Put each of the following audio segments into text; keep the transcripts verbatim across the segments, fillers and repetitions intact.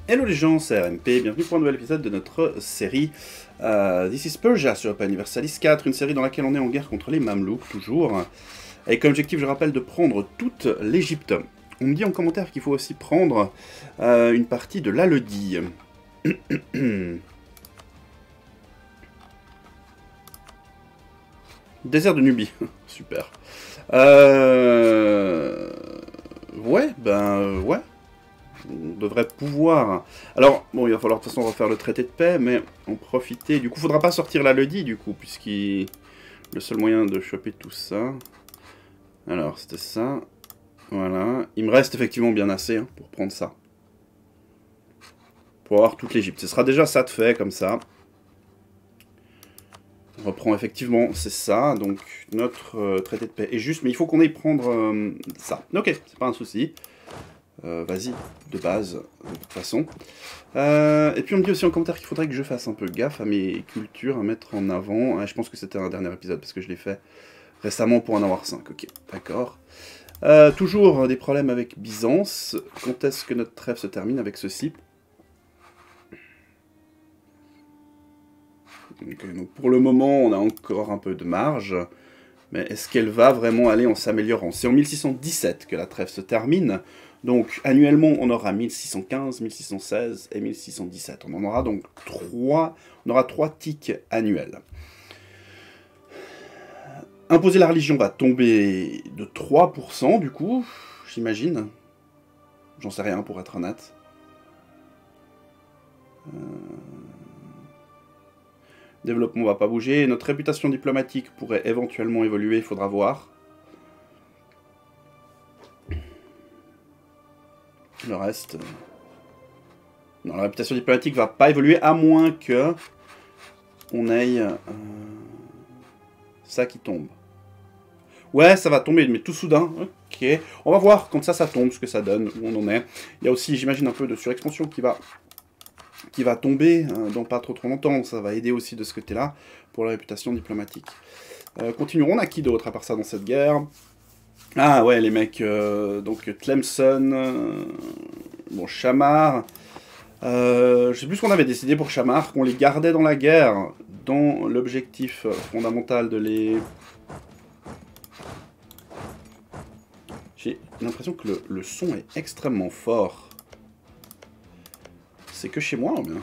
Hello les gens, c'est R M P, bienvenue pour un nouvel épisode de notre série euh, This is Persia sur Europa Universalis quatre, une série dans laquelle on est en guerre contre les Mamelouks, toujours, avec comme objectif, je rappelle, de prendre toute l'Égypte. On me dit en commentaire qu'il faut aussi prendre euh, une partie de l'Aledi. Désert de Nubie, super. Euh... Ouais, ben ouais. On devrait pouvoir... Alors, bon, il va falloir de toute façon refaire le traité de paix, mais en profiter... Du coup, il faudra pas sortir la Lodi, du coup, puisqu'il... Le seul moyen de choper tout ça... Alors, c'était ça. Voilà. Il me reste effectivement bien assez hein, pour prendre ça. Pour avoir toute l'Égypte. Ce sera déjà ça de fait, comme ça. On reprend effectivement, c'est ça. Donc, notre euh, traité de paix est juste, mais il faut qu'on aille prendre euh, ça. Ok, c'est pas un souci. Euh, Vas-y, de base, de toute façon. Euh, et puis on me dit aussi en commentaire qu'il faudrait que je fasse un peu gaffe à mes cultures, à mettre en avant. Ah, je pense que c'était un dernier épisode, parce que je l'ai fait récemment pour en avoir cinq. Ok, d'accord. Euh, toujours des problèmes avec Byzance. Quand est-ce que notre trêve se termine avec ceci? Okay, donc pour le moment, on a encore un peu de marge. Mais est-ce qu'elle va vraiment aller en s'améliorant? C'est en mille six cent dix-sept que la trêve se termine. Donc, annuellement, on aura mille six cent quinze, mille six cent seize et mille six cent dix-sept. On en aura donc trois, on aura trois tics annuels. Imposer la religion va tomber de trois pour cent, du coup, j'imagine. J'en sais rien, pour être honnête. Euh... Développement va pas bouger. Notre réputation diplomatique pourrait éventuellement évoluer, il faudra voir. Le reste... Non, la réputation diplomatique va pas évoluer, à moins que on ait euh, ça qui tombe. Ouais, ça va tomber, mais tout soudain. Ok. On va voir quand ça, ça tombe, ce que ça donne, où on en est. Il y a aussi, j'imagine, un peu de surexpansion qui va, qui va tomber euh, dans pas trop trop longtemps. Ça va aider aussi de ce côté-là pour la réputation diplomatique. Euh, continuons. On a qui d'autre à part ça dans cette guerre? Ah ouais, les mecs, euh, donc Tlemcen, euh, bon, Shammar, euh, je sais plus ce qu'on avait décidé pour Shammar, qu'on les gardait dans la guerre, dans l'objectif fondamental de les... J'ai l'impression que le, le son est extrêmement fort. C'est que chez moi ou bien?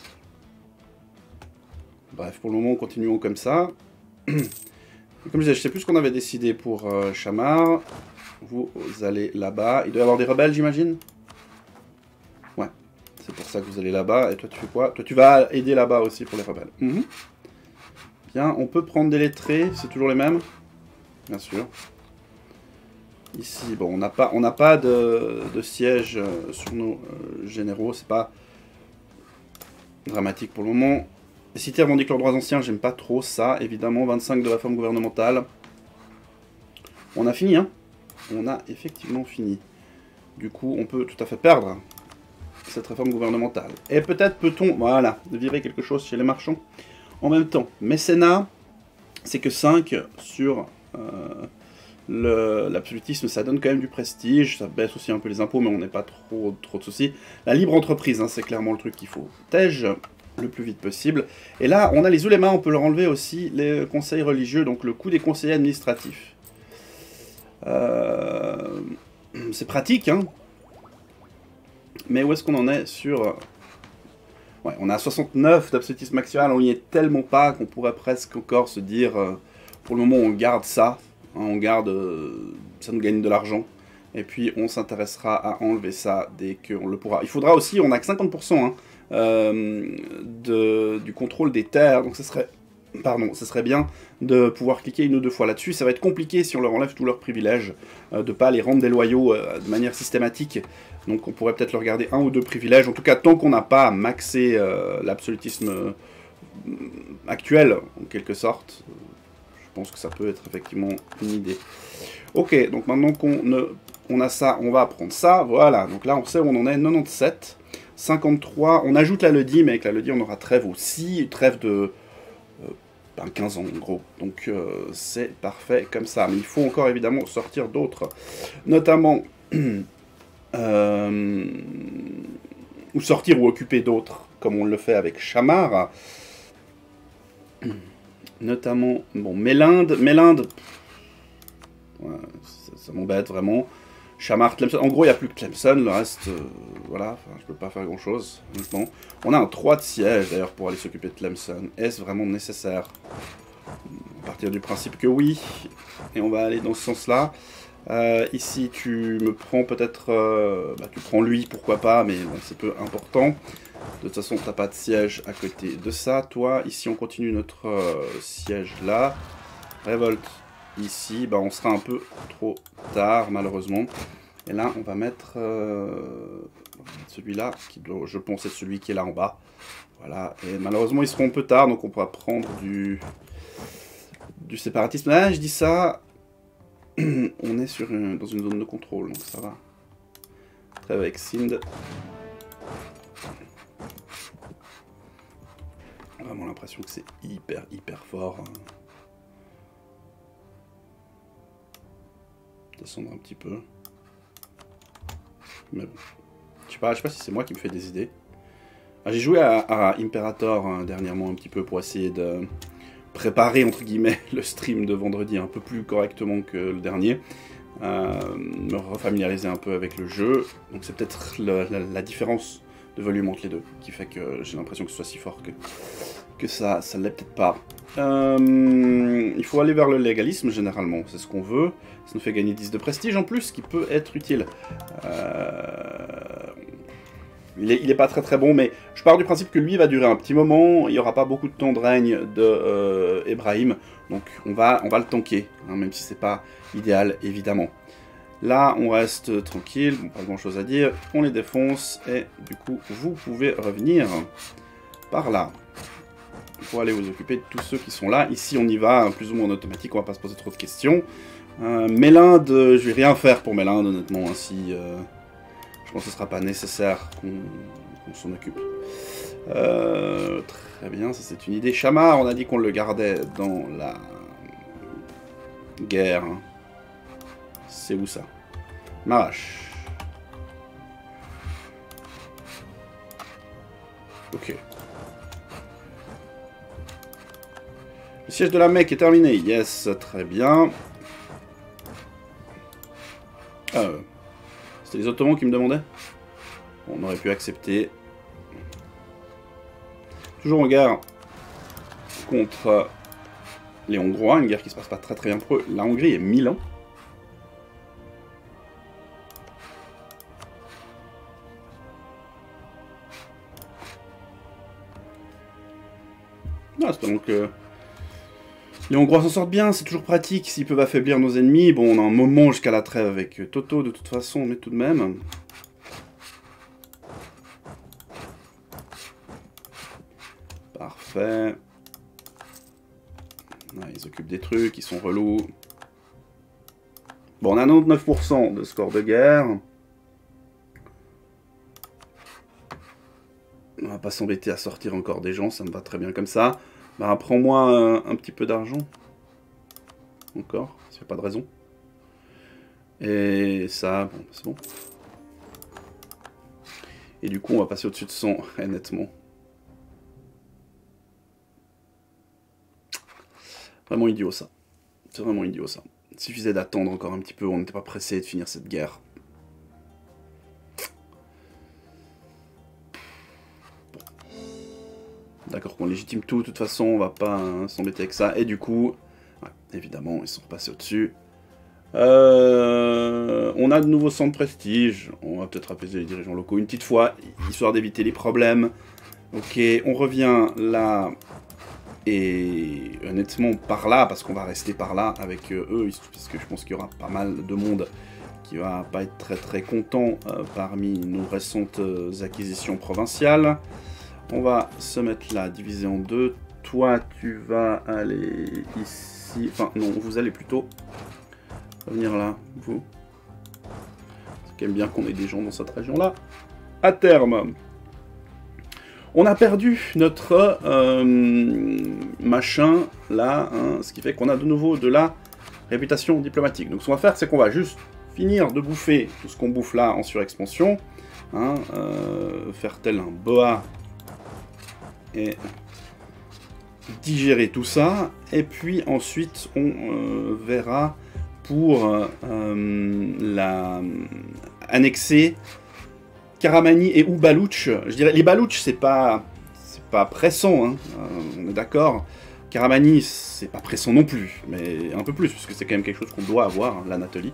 Bref, pour le moment, continuons comme ça. Comme je disais, je sais plus ce qu'on avait décidé pour euh, Shammar. Vous, vous allez là-bas. Il doit y avoir des rebelles, j'imagine? Ouais. C'est pour ça que vous allez là-bas. Et toi, tu fais quoi? Toi, tu vas aider là-bas aussi pour les rebelles. Mm-hmm. Bien, on peut prendre des lettrés. C'est toujours les mêmes? Bien sûr. Ici, bon, on n'a pas, on n'a pas de, de siège euh, sur nos euh, généraux. C'est pas dramatique pour le moment. Les cités revendiquent leurs droits anciens, j'aime pas trop ça, évidemment. vingt-cinq de réforme gouvernementale. On a fini, hein. On a effectivement fini. Du coup, on peut tout à fait perdre cette réforme gouvernementale. Et peut-être peut-on, voilà, virer quelque chose chez les marchands en même temps. Mécénat, c'est que cinq sur euh, l'absolutisme, ça donne quand même du prestige. Ça baisse aussi un peu les impôts, mais on n'est pas trop, trop de soucis. La libre entreprise, hein, c'est clairement le truc qu'il faut. Tège le plus vite possible. Et là, on a les oulémas, on peut leur enlever aussi les conseils religieux, donc le coût des conseillers administratifs. Euh, c'est pratique, hein. Mais où est-ce qu'on en est sur... Ouais, on a soixante-neuf d'absolutisme maximal, on y est tellement pas qu'on pourrait presque encore se dire, euh, pour le moment, on garde ça, hein, on garde... Euh, ça nous gagne de l'argent. Et puis, on s'intéressera à enlever ça dès qu'on le pourra. Il faudra aussi, on a que cinquante pour cent, hein, Euh, de, du contrôle des terres, donc ce serait, pardon, ce serait bien de pouvoir cliquer une ou deux fois là-dessus. Ça va être compliqué si on leur enlève tous leurs privilèges, euh, de pas les rendre déloyaux euh, de manière systématique, donc on pourrait peut-être leur garder un ou deux privilèges, en tout cas tant qu'on n'a pas maxé euh, l'absolutisme euh, actuel, en quelque sorte. Je pense que ça peut être effectivement une idée. Ok, donc maintenant qu'on on a ça, on va prendre ça, voilà, donc là on sait où on en est, quatre-vingt-dix-sept. cinquante-trois, on ajoute la Lodi, mais avec la Lodi on aura trêve aussi, trêve de euh, ben quinze ans en gros, donc euh, c'est parfait comme ça, mais il faut encore évidemment sortir d'autres, notamment euh, ou sortir ou occuper d'autres, comme on le fait avec Shamar. Notamment, bon, Mélinde, Mélinde, ouais, ça, ça m'embête vraiment. Shamar, Tlemcen, en gros il n'y a plus que Tlemcen, le reste, euh, voilà, enfin, je peux pas faire grand chose, honnêtement. On a un trois de siège d'ailleurs pour aller s'occuper de Tlemcen. Est-ce vraiment nécessaire? À partir du principe que oui, et on va aller dans ce sens-là. Euh, ici tu me prends peut-être, euh, bah, tu prends lui, pourquoi pas, mais bon, c'est peu important. De toute façon, t'as pas de siège à côté de ça. Toi, ici on continue notre euh, siège là. Révolte. Ici, bah, on sera un peu trop tard, malheureusement. Et là, on va mettre euh, celui-là, qui doit, je pense, être celui qui est là en bas. Voilà. Et malheureusement, ils seront un peu tard, donc on pourra prendre du, du séparatisme. Ah, je dis ça. On est sur une, dans une zone de contrôle, donc ça va. Trêve avec Sind. Vraiment l'impression que c'est hyper, hyper fort. Descendre un petit peu. Mais bon. Je sais pas, je sais pas si c'est moi qui me fais des idées. Ah, j'ai joué à, à Imperator hein, dernièrement un petit peu pour essayer de préparer entre guillemets le stream de vendredi un peu plus correctement que le dernier. Euh, me refamiliariser un peu avec le jeu. Donc c'est peut-être la, la différence de volume entre les deux qui fait que j'ai l'impression que ce soit si fort que, que ça ça l'est peut-être pas. Euh, il faut aller vers le légalisme généralement, c'est ce qu'on veut. Ça nous fait gagner dix de prestige en plus, ce qui peut être utile. Euh, il, est, il est pas très très bon, mais je pars du principe que lui va durer un petit moment. Il n'y aura pas beaucoup de temps de règne de euh, Ebrahim, donc on va, on va le tanker, hein, même si c'est pas idéal évidemment. Là, on reste tranquille, bon, pas grand chose à dire. On les défonce et du coup, vous pouvez revenir par là. Il faut aller vous occuper de tous ceux qui sont là. Ici, on y va plus ou moins en automatique, on va pas se poser trop de questions. Euh, Mélinde, je vais rien faire pour Mélinde, honnêtement, ainsi. Euh, je pense que ce sera pas nécessaire qu'on qu'on s'en occupe. Euh, très bien, ça c'est une idée. Shamar, on a dit qu'on le gardait dans la guerre. C'est où ça? Marache. Ok. Le siège de la Mecque est terminé. Yes, très bien. Ah, c'était les Ottomans qui me demandaient. Bon, on aurait pu accepter. Toujours en guerre contre les Hongrois, une guerre qui se passe pas très très bien pour eux. La Hongrie est Milan. Ah, espérons que les Hongrois s'en sortent bien, c'est toujours pratique, s'ils peuvent affaiblir nos ennemis. Bon, on a un moment jusqu'à la trêve avec Toto, de toute façon, mais tout de même. Parfait. Ah, ils occupent des trucs, ils sont relous. Bon, on a quatre-vingt-dix-neuf pour cent de score de guerre. On va pas s'embêter à sortir encore des gens, ça me va très bien comme ça. Bah, prends-moi un, un petit peu d'argent. Encore, ça fait pas de raison. Et ça, bon, c'est bon. Et du coup, on va passer au-dessus de cent, nettement. Vraiment idiot, ça. C'est vraiment idiot, ça. Il suffisait d'attendre encore un petit peu, on n'était pas pressé de finir cette guerre. D'accord, qu'on légitime tout, de toute façon, on va pas hein, s'embêter avec ça. Et du coup, ouais, évidemment, ils sont repassés au-dessus. Euh, on a de nouveaux centres de prestige. On va peut-être apaiser les dirigeants locaux une petite fois, histoire d'éviter les problèmes. Ok, on revient là. Et honnêtement, par là, parce qu'on va rester par là avec euh, eux, parce que je pense qu'il y aura pas mal de monde qui va pas être très très content euh, parmi nos récentes euh, acquisitions provinciales. On va se mettre là, divisé en deux. Toi, tu vas aller ici. Enfin, non, vous allez plutôt venir là, vous. C'est quand même bien qu'on ait des gens dans cette région-là. À terme, on a perdu notre euh, machin, là, hein, ce qui fait qu'on a de nouveau de la réputation diplomatique. Donc ce qu'on va faire, c'est qu'on va juste finir de bouffer tout ce qu'on bouffe là en surexpansion. Hein, euh, faire tel un boa et digérer tout ça. Et puis ensuite, on euh, verra pour euh, la annexer Karamani et ou Balouch. Je dirais les Balouch, c'est pas c'est pas pressant, hein. Euh, on est d'accord. Karamani, c'est pas pressant non plus, mais un peu plus, parce que c'est quand même quelque chose qu'on doit avoir, hein, l'Anatolie.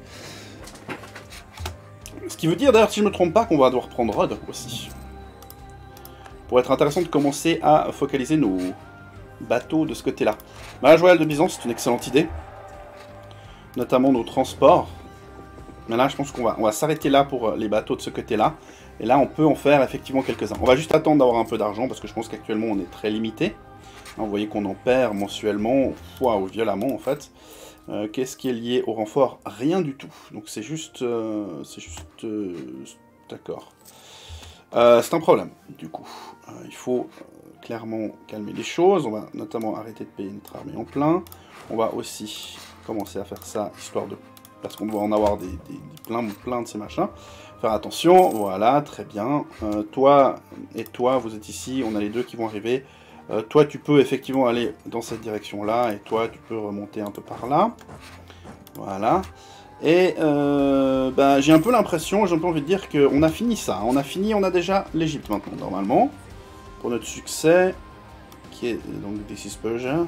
Ce qui veut dire d'ailleurs, si je me trompe pas, qu'on va devoir prendre Rhodes aussi. Pour être intéressant de commencer à focaliser nos bateaux de ce côté-là. Mariage royal de Byzance, c'est une excellente idée. Notamment nos transports. Mais là, je pense qu'on va, on va s'arrêter là pour les bateaux de ce côté-là. Et là, on peut en faire effectivement quelques-uns. On va juste attendre d'avoir un peu d'argent, parce que je pense qu'actuellement, on est très limité. Vous voyez qu'on en perd mensuellement, ou violemment en fait. Euh, Qu'est-ce qui est lié au renfort? Rien du tout. Donc c'est juste... Euh, c'est juste... Euh, D'accord. Euh, c'est un problème, du coup. Euh, il faut euh, clairement calmer les choses. On va notamment arrêter de payer notre armée en plein. On va aussi commencer à faire ça, histoire de... Parce qu'on doit en avoir des, des, des plein, plein de ces machins. Faire attention, voilà, très bien. Euh, toi et toi, vous êtes ici, on a les deux qui vont arriver. Euh, toi, tu peux effectivement aller dans cette direction-là, et toi, tu peux remonter un peu par là. Voilà. Et euh, bah, j'ai un peu l'impression, j'ai un peu envie de dire qu'on a fini ça. On a fini, on a déjà l'Égypte maintenant, normalement. Pour notre succès, qui est donc This is Persia.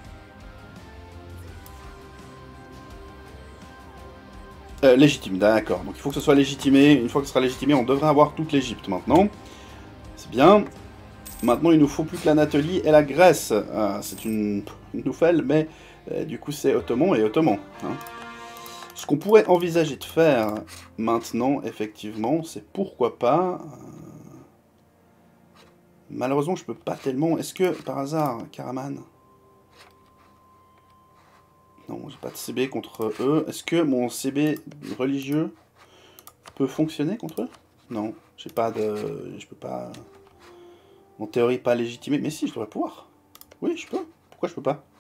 Euh, légitime, d'accord. Donc il faut que ce soit légitimé. Une fois que ce sera légitimé, on devrait avoir toute l'Égypte maintenant. C'est bien. Maintenant, il nous faut plus que l'Anatolie et la Grèce. Ah, c'est une, une nouvelle, mais euh, du coup, c'est ottoman et ottoman. Hein. Ce qu'on pourrait envisager de faire maintenant, effectivement, c'est pourquoi pas... Euh... Malheureusement, je peux pas tellement... Est-ce que, par hasard, Karaman... Non, j'ai pas de C B contre eux. Est-ce que mon C B religieux peut fonctionner contre eux? Non, j'ai pas de... Je peux pas... En théorie, pas légitimé. Mais si, je devrais pouvoir. Oui, je peux. Pourquoi je peux pas?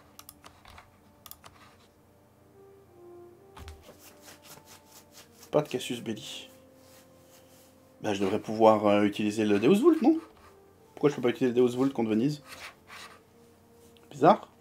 Pas de Cassius Belli. Bah, je devrais pouvoir euh, utiliser le Deus Vult, non? Pourquoi je peux pas utiliser le Deus Vult contre Venise? Bizarre.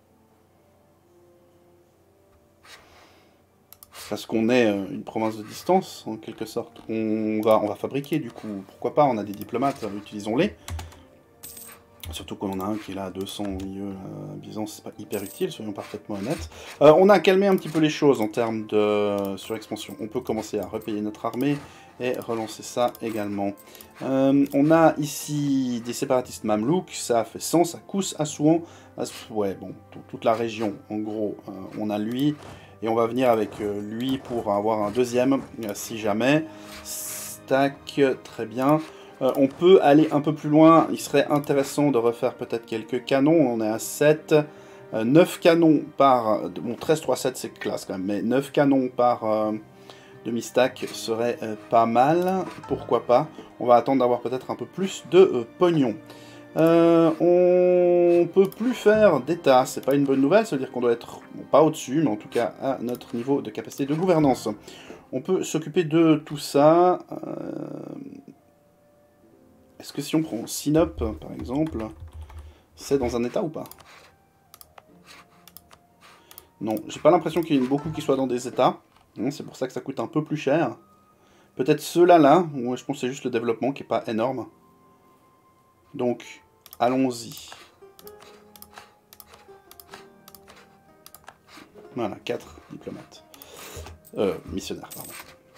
Parce qu'on est euh, une province de distance, en quelque sorte. On va, on va fabriquer, du coup. Pourquoi pas? On a des diplomates, euh, utilisons-les. Surtout qu'on en a un qui est là à deux cents au milieu euh, Byzance, c'est pas hyper utile, soyons parfaitement honnêtes. Euh, on a calmé un petit peu les choses en termes de euh, surexpansion. On peut commencer à repayer notre armée et relancer ça également. Euh, on a ici des séparatistes mamelouks, ça fait sens, à Kous, à Souan, à... ouais, bon, toute la région, en gros, euh, on a lui, et on va venir avec euh, lui pour avoir un deuxième, euh, si jamais. Stack, très bien. Euh, on peut aller un peu plus loin, il serait intéressant de refaire peut-être quelques canons, on est à sept, euh, neuf canons par, bon treize, trois, sept c'est classe quand même, mais neuf canons par euh, demi-stack serait euh, pas mal, pourquoi pas, on va attendre d'avoir peut-être un peu plus de euh, pognon. Euh, on peut plus faire d'état, c'est pas une bonne nouvelle, ça veut dire qu'on doit être, bon, pas au-dessus, mais en tout cas à notre niveau de capacité de gouvernance. On peut s'occuper de tout ça... Euh... Est-ce que si on prend Sinop, par exemple, c'est dans un état ou pas? Non, j'ai pas l'impression qu'il y ait beaucoup qui soient dans des états. C'est pour ça que ça coûte un peu plus cher. Peut-être ceux-là, là, où je pense que c'est juste le développement qui est pas énorme. Donc, allons-y. Voilà, quatre diplomates. Euh, missionnaires, pardon.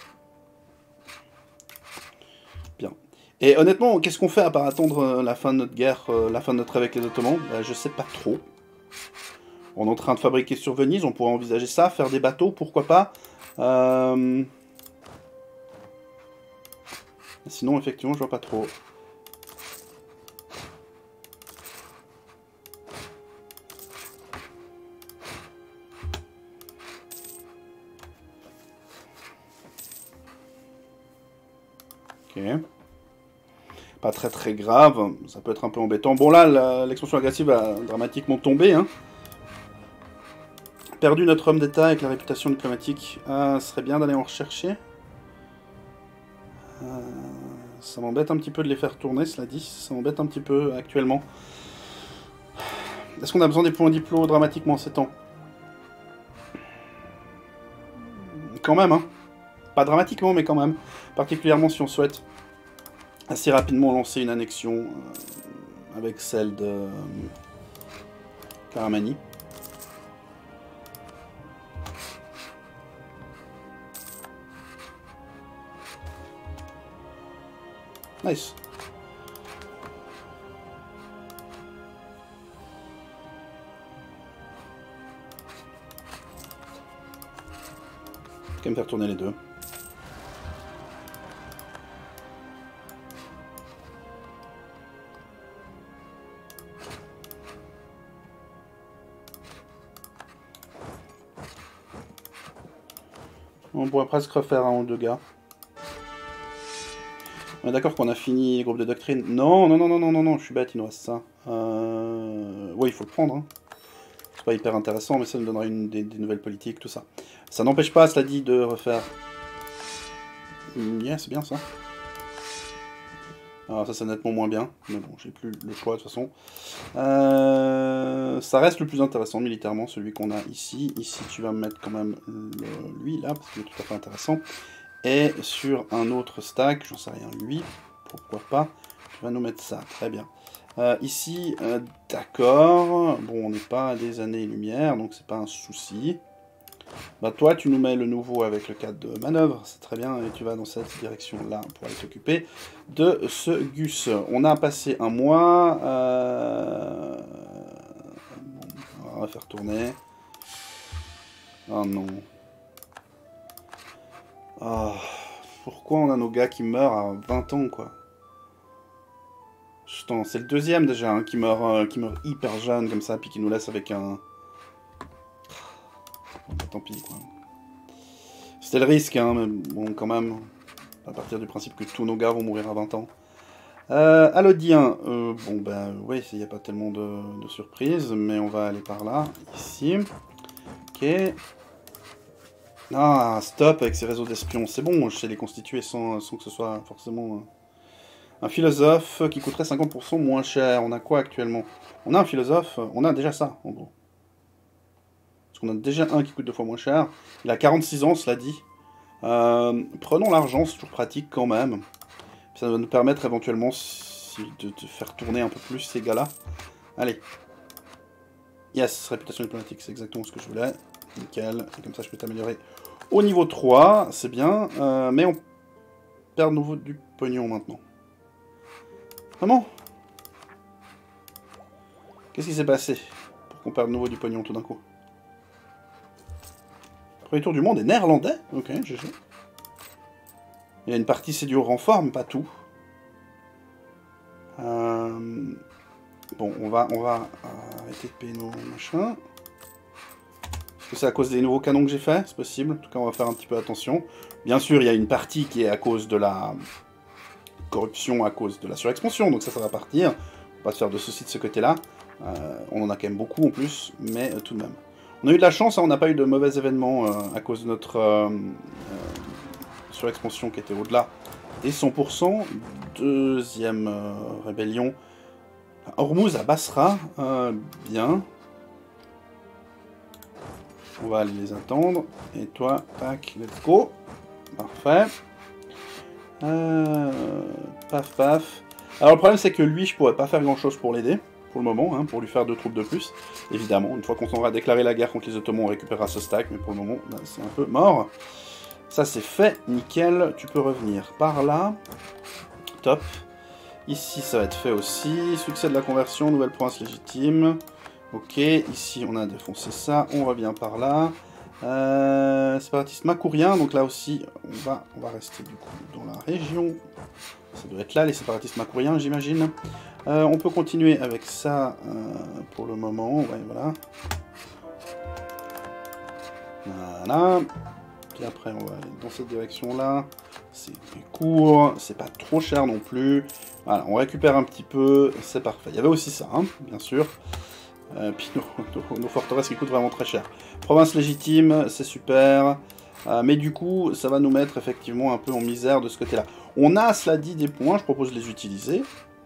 Bien. Et honnêtement, qu'est-ce qu'on fait à part attendre la fin de notre guerre, euh, la fin de notre trêve avec les Ottomans? Bah, je sais pas trop. On est en train de fabriquer sur Venise, on pourrait envisager ça, faire des bateaux, pourquoi pas. Euh... Sinon, effectivement, je vois pas trop. Ok. Pas très très grave, ça peut être un peu embêtant. Bon là, l'expansion agressive a dramatiquement tombé. Hein. Perdu notre homme d'État avec la réputation diplomatique. Ah, ce serait bien d'aller en rechercher. Euh... Ça m'embête un petit peu de les faire tourner, cela dit. Ça m'embête un petit peu actuellement. Est-ce qu'on a besoin des points diplo dramatiquement en ces temps? Quand même, hein. Pas dramatiquement, mais quand même. Particulièrement si on souhaite assez rapidement lancer une annexion euh, avec celle de euh, Karamani. Nice. Quand même faire tourner les deux. On pourrait presque refaire un ou deux gars. On est d'accord qu'on a fini les groupes de doctrine. Non, non, non, non, non, non, non, je suis bête, il nous reste ça. Euh... Ouais, il faut le prendre. Hein. C'est pas hyper intéressant, mais ça nous donnera une, des, des nouvelles politiques, tout ça. Ça n'empêche pas, cela dit, de refaire... Yeah, c'est bien ça. Alors ça, c'est nettement moins bien. Mais bon, j'ai plus le choix, de toute façon. Euh... Ça reste le plus intéressant, militairement, celui qu'on a ici. Ici, tu vas me mettre quand même le... lui, là, parce qu'il est tout à fait intéressant. Et sur un autre stack, j'en sais rien, lui, pourquoi pas, tu vas nous mettre ça, très bien. Euh, ici, euh, d'accord, bon, on n'est pas à des années-lumière, donc c'est pas un souci. Bah toi, tu nous mets le nouveau avec le cadre de manœuvre, c'est très bien, et tu vas dans cette direction-là pour aller t'occuper de ce Gus. On a passé un mois, euh... bon, on va faire tourner. Oh non. Oh, pourquoi on a nos gars qui meurent à vingt ans, quoi? C'est le deuxième déjà, hein, qui, meurt, euh, qui meurt hyper jeune comme ça, puis qui nous laisse avec un... Bon, bah, tant pis, quoi. C'était le risque, hein, mais bon, quand même, à partir du principe que tous nos gars vont mourir à vingt ans. Euh, Alodien, euh, bon, ben, oui, il n'y a pas tellement de, de surprises, mais on va aller par là, ici. Ok. Ah, stop avec ces réseaux d'espions. C'est bon, je sais les constituer sans, sans que ce soit forcément... Euh, un philosophe qui coûterait cinquante pour cent moins cher. On a quoi actuellement? On a un philosophe, on a déjà ça, en gros. Parce qu'on a déjà un qui coûte deux fois moins cher. Il a quarante-six ans, cela dit. Euh, prenons l'argent, c'est toujours pratique quand même. Ça va nous permettre éventuellement de, de faire tourner un peu plus ces gars-là. Allez. Yes, réputation diplomatique, c'est exactement ce que je voulais. Nickel, et comme ça je peux t'améliorer au niveau trois, c'est bien, euh, mais on perd de nouveau du pognon maintenant. Vraiment? Qu'est-ce qui s'est passé pour qu'on perde de nouveau du pognon tout d'un coup? Premier tour du monde est néerlandais? Ok, G G. Il y a une partie c'est dû au renfort, mais pas tout. Euh... Bon, on va, on va arrêter de payer nos machins. Est-ce que c'est à cause des nouveaux canons que j'ai fait? C'est possible. En tout cas, on va faire un petit peu attention. Bien sûr, il y a une partie qui est à cause de la corruption, à cause de la surexpansion. Donc ça, ça va partir. On va pas se faire de soucis de ce côté-là. Euh, on en a quand même beaucoup en plus, mais euh, tout de même. On a eu de la chance, hein, on n'a pas eu de mauvais événements euh, à cause de notre euh, euh, surexpansion qui était au-delà des cent pour cent. Deuxième euh, rébellion. Hormuz à Basra. Euh, bien. On va aller les attendre. Et toi, tac, let's go. Parfait. Euh, paf, paf. Alors le problème c'est que lui, je pourrais pas faire grand chose pour l'aider, pour le moment, hein, pour lui faire deux troupes de plus. Évidemment, une fois qu'on aura déclaré la guerre contre les Ottomans, on récupérera ce stack, mais pour le moment, bah, c'est un peu mort. Ça c'est fait, nickel, tu peux revenir par là. Top. Ici, ça va être fait aussi. Succès de la conversion, nouvelle province légitime. Ok, ici on a défoncé ça, on revient par là. Euh, séparatiste makourien, donc là aussi on va, on va rester du coup dans la région. Ça doit être là les séparatistes makouriens, j'imagine. Euh, on peut continuer avec ça euh, pour le moment, ouais voilà. Voilà. Puis après on va aller dans cette direction là. C'est court, c'est pas trop cher non plus. Voilà, on récupère un petit peu, c'est parfait. Il y avait aussi ça, hein, bien sûr. Euh, puis nos, nos, nos forteresses qui coûtent vraiment très cher. Province légitime, c'est super. Euh, mais du coup, ça va nous mettre effectivement un peu en misère de ce côté-là. On a, cela dit, des points, je propose de les utiliser.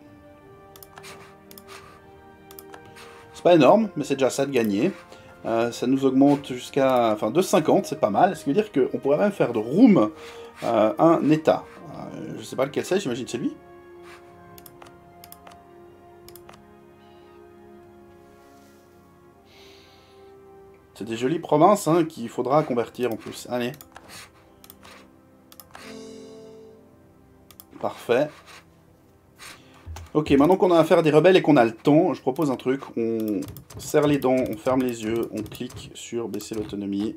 C'est pas énorme, mais c'est déjà ça de gagner. Euh, ça nous augmente jusqu'à... Enfin, deux virgule cinquante, c'est pas mal. Ce qui veut dire qu'on pourrait même faire de Room euh, un état. Euh, je sais pas lequel c'est, j'imagine c'est lui. C'est des jolies provinces hein, qu'il faudra convertir en plus. Allez. Parfait. Ok, maintenant qu'on a affaire à des rebelles et qu'on a le temps, je propose un truc. On serre les dents, on ferme les yeux, on clique sur baisser l'autonomie.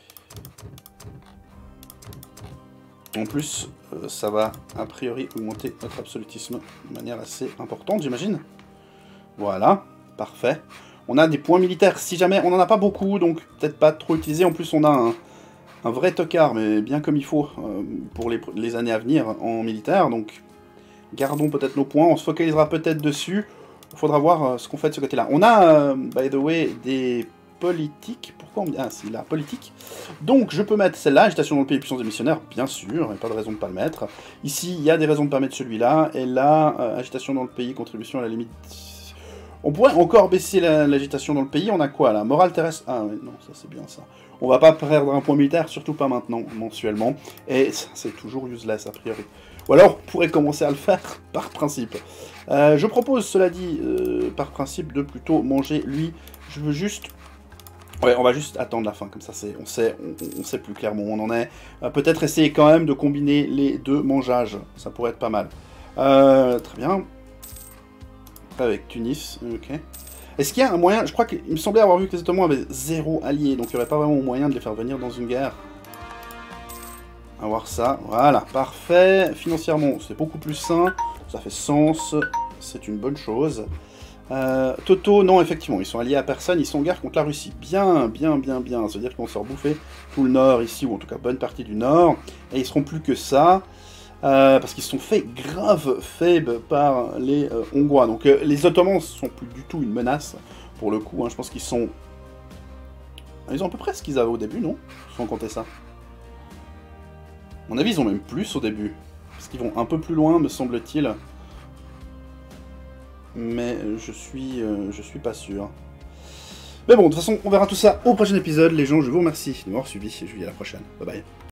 En plus, euh, ça va a priori augmenter notre absolutisme de manière assez importante, j'imagine. Voilà, parfait. On a des points militaires, si jamais, on n'en a pas beaucoup, donc peut-être pas trop utilisé. En plus, on a un, un vrai tocard, mais bien comme il faut, euh, pour les, les années à venir en militaire. Donc, gardons peut-être nos points, on se focalisera peut-être dessus. Il faudra voir euh, ce qu'on fait de ce côté-là. On a, euh, by the way, des politiques. Pourquoi on... Ah, c'est la politique. Donc, je peux mettre celle-là, agitation dans le pays, puissance des missionnaires, bien sûr, il n'y a pas de raison de ne pas le mettre. Ici, il y a des raisons de ne pas mettre celui-là. Et là, euh, agitation dans le pays, contribution à la limite... On pourrait encore baisser l'agitation la, dans le pays, on a quoi là? Morale terrestre... Ah ouais, non, ça c'est bien ça. On va pas perdre un point militaire, surtout pas maintenant, mensuellement. Et c'est toujours useless a priori. Ou alors, on pourrait commencer à le faire par principe. Euh, je propose, cela dit, euh, par principe, de plutôt manger lui. Je veux juste... Ouais, on va juste attendre la fin, comme ça c'est, on sait, on, on sait plus clairement où on en est. Euh, Peut-être essayer quand même de combiner les deux mangeages, ça pourrait être pas mal. Euh, très bien. Avec Tunis, ok. Est-ce qu'il y a un moyen... Je crois qu'il me semblait avoir vu que les Ottomans avaient zéro allié, donc il n'y aurait pas vraiment moyen de les faire venir dans une guerre. On va voir ça, voilà, parfait. Financièrement, c'est beaucoup plus sain, ça fait sens, c'est une bonne chose. Euh, Toto, non, effectivement, ils sont alliés à personne, ils sont en guerre contre la Russie. Bien, bien, bien, bien, ça veut dire qu'on sort bouffer tout le nord ici, ou en tout cas bonne partie du nord, et ils seront plus que ça. Euh, parce qu'ils se sont fait grave faibles par les euh, Hongrois. Donc euh, les Ottomans ne sont plus du tout une menace, pour le coup. Hein. Je pense qu'ils sont... Ils ont à peu près ce qu'ils avaient au début, non? Sans compter ça. À mon avis, ils ont même plus au début. Parce qu'ils vont un peu plus loin, me semble-t-il. Mais je suis, euh, je suis pas sûr. Mais bon, de toute façon, on verra tout ça au prochain épisode. Les gens, je vous remercie de m'avoir suivi. Et je vous dis à la prochaine. Bye bye.